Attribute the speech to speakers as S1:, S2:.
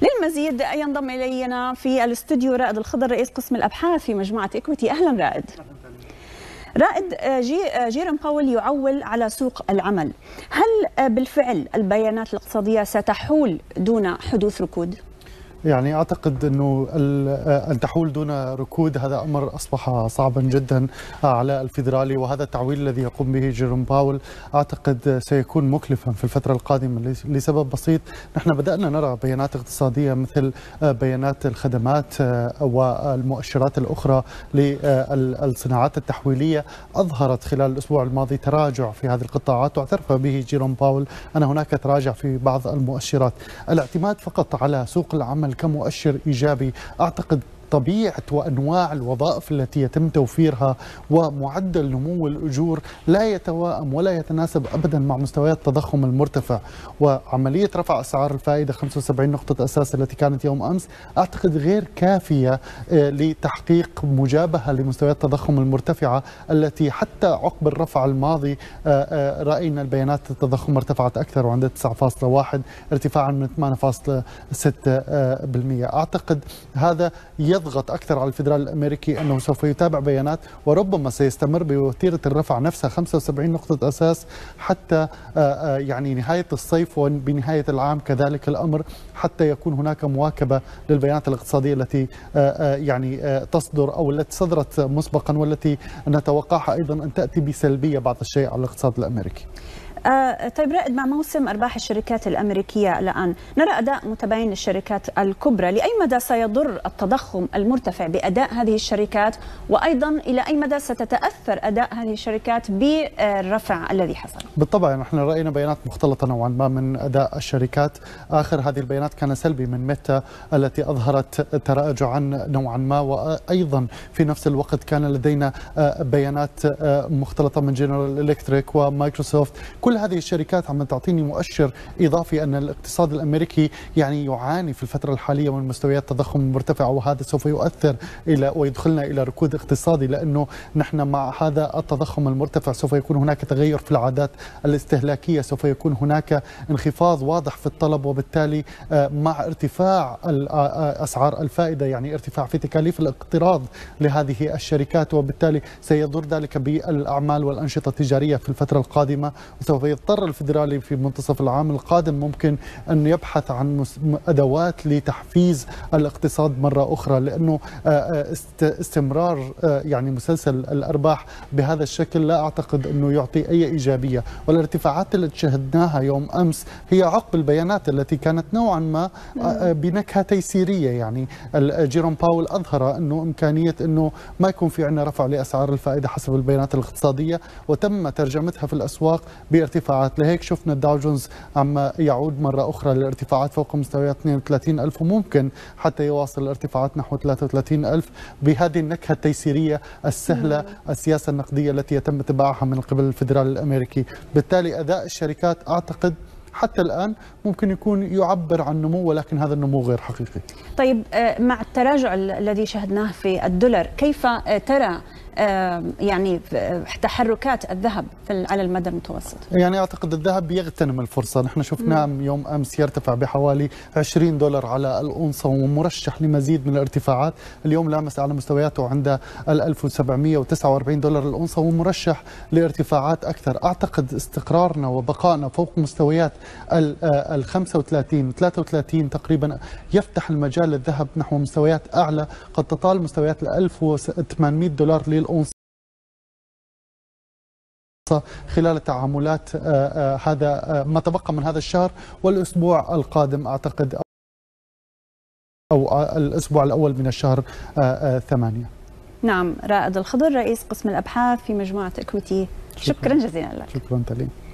S1: للمزيد ينضم إلينا في الاستوديو رائد الخضر رئيس قسم الأبحاث في مجموعة إكويتي. أهلا رائد. جيروم باول يعول على سوق العمل، هل بالفعل البيانات الاقتصادية ستحول دون حدوث ركود؟
S2: يعني أعتقد أنه أن تحول دون ركود هذا أمر أصبح صعبا جدا على الفيدرالي، وهذا التعويل الذي يقوم به جيروم باول أعتقد سيكون مكلفا في الفترة القادمة لسبب بسيط. نحن بدأنا نرى بيانات اقتصادية مثل بيانات الخدمات والمؤشرات الأخرى للصناعات التحويلية أظهرت خلال الأسبوع الماضي تراجع في هذه القطاعات، واعترف به جيروم باول أن هناك تراجع في بعض المؤشرات. الاعتماد فقط على سوق العمل كمؤشر إيجابي أعتقد طبيعة وأنواع الوظائف التي يتم توفيرها ومعدل نمو الأجور لا يتوائم ولا يتناسب أبدا مع مستويات التضخم المرتفع، وعملية رفع أسعار الفائدة 75 نقطة أساس التي كانت يوم أمس أعتقد غير كافية لتحقيق مجابهة لمستويات التضخم المرتفعة التي حتى عقب الرفع الماضي رأينا البيانات التضخم ارتفعت أكثر وعند 9.1 ارتفاعا من 8.6%. أعتقد هذا يضغط أكثر على الفيدرالي الأمريكي أنه سوف يتابع بيانات وربما سيستمر بوتيرة الرفع نفسها 75 نقطة أساس حتى يعني نهاية الصيف وبنهاية العام كذلك الأمر، حتى يكون هناك مواكبة للبيانات الاقتصادية التي يعني تصدر أو التي صدرت مسبقا والتي نتوقعها أيضا أن تأتي بسلبية بعض الشيء على الاقتصاد الأمريكي.
S1: طيب رائد، مع موسم أرباح الشركات الأمريكية الآن نرى أداء متباين للشركات الكبرى، لأي مدى سيضر التضخم المرتفع بأداء هذه الشركات، وأيضا إلى أي مدى ستتأثر أداء هذه الشركات بالرفع الذي حصل؟
S2: بالطبع نحن رأينا بيانات مختلطة نوعا ما من أداء الشركات. آخر هذه البيانات كان سلبي من ميتا التي أظهرت تراجعا نوعا ما، وأيضا في نفس الوقت كان لدينا بيانات مختلطة من جنرال إلكتريك ومايكروسوفت. كل هذه الشركات عم تعطيني مؤشر إضافي أن الاقتصاد الأمريكي يعني يعاني في الفترة الحالية من مستويات تضخم مرتفعة، وهذا سوف يؤثر ويدخلنا إلى ركود اقتصادي، لأنه نحن مع هذا التضخم المرتفع سوف يكون هناك تغير في العادات الاستهلاكية، سوف يكون هناك انخفاض واضح في الطلب، وبالتالي مع ارتفاع أسعار الفائدة يعني ارتفاع في تكاليف الاقتراض لهذه الشركات، وبالتالي سيضر ذلك بالأعمال والأنشطة التجارية في الفترة القادمة. وسوف يضطر الفيدرالي في منتصف العام القادم ممكن أن يبحث عن أدوات لتحفيز الاقتصاد مرة أخرى، لأنه استمرار يعني مسلسل الأرباح بهذا الشكل لا أعتقد أنه يعطي أي إيجابية. والارتفاعات التي شهدناها يوم أمس هي عقب البيانات التي كانت نوعا ما بنكهة تيسيرية. يعني جيروم باول أظهر أنه إمكانية أنه ما يكون في عندنا رفع لأسعار الفائدة حسب البيانات الاقتصادية، وتم ترجمتها في الأسواق بارتفاعات. لهيك شفنا الداو جونز عم يعود مرة أخرى للارتفاعات فوق مستويات 32,000، وممكن حتى يواصل الارتفاعات نحو 33,000 بهذه النكهة التيسيرية السهلة السياسة النقدية التي يتم اتباعها من قبل الفيدرالي الأمريكي. بالتالي أداء الشركات أعتقد حتى الآن ممكن يكون يعبر عن نمو، ولكن هذا النمو غير حقيقي.
S1: طيب مع التراجع الذي شهدناه في الدولار، كيف ترى يعني تحركات الذهب على المدى المتوسط؟
S2: يعني أعتقد الذهب يغتنم الفرصة. نحن شفناه يوم أمس يرتفع بحوالي $20 على الأونصة ومرشح لمزيد من الارتفاعات. اليوم لامس على مستوياته عند $1,749 الأونصة ومرشح لارتفاعات أكثر. أعتقد استقرارنا وبقائنا فوق مستويات ال 35 33 تقريبا يفتح المجال للذهب نحو مستويات أعلى قد تطال مستويات $1,800 للأونصة خلال التعاملات هذا ما تبقى من هذا الشهر والأسبوع القادم أعتقد، أو الأسبوع الأول من الشهر 8.
S1: نعم، رائد الخضر رئيس قسم الأبحاث في مجموعة إكويتي، شكرا جزيلا لك.
S2: شكرا تلين.